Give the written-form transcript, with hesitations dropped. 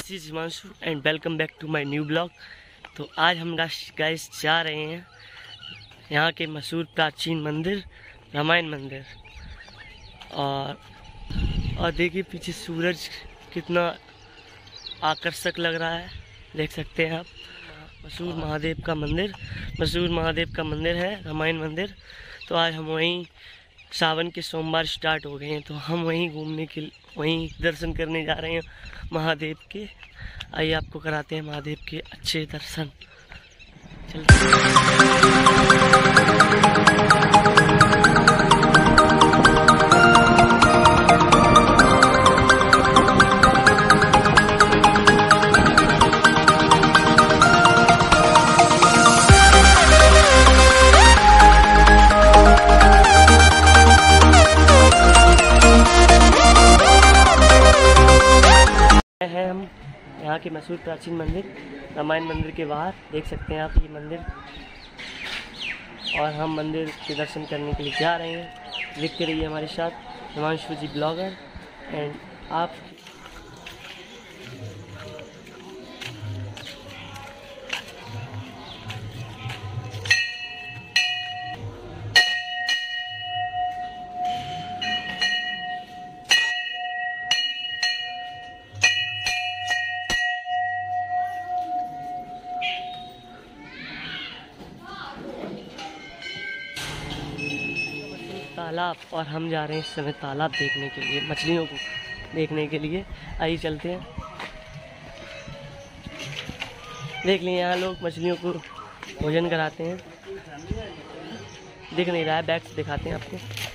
This is Himanshu and welcome back to my new blog. तो आज हम गाइस जा रहे हैं यहाँ के मशहूर प्राचीन मंदिर रामायण मंदिर। और देखिए पीछे सूरज कितना आकर्षक लग रहा है, देख सकते हैं आप। मशहूर महादेव का मंदिर है रामायण मंदिर। तो आज हम वहीं, सावन के सोमवार स्टार्ट हो गए हैं तो हम वहीं घूमने के वहीं दर्शन करने जा रहे हैं महादेव के। आइए आपको कराते हैं महादेव के अच्छे दर्शन। है हम यहाँ के मशहूर प्राचीन मंदिर रामायण मंदिर के बाहर, देख सकते हैं आप ये मंदिर। और हम मंदिर के दर्शन करने के लिए जा रहे हैं। लिखते रहिए हमारे साथ हिमांशु जी ब्लॉगर। एंड आप तालाब, और हम जा रहे हैं इस समय तालाब देखने के लिए, मछलियों को देखने के लिए। आइए चलते हैं। देख लिए यहाँ लोग मछलियों को भोजन कराते हैं। दिख नहीं रहा है, बैक से दिखाते हैं आपको।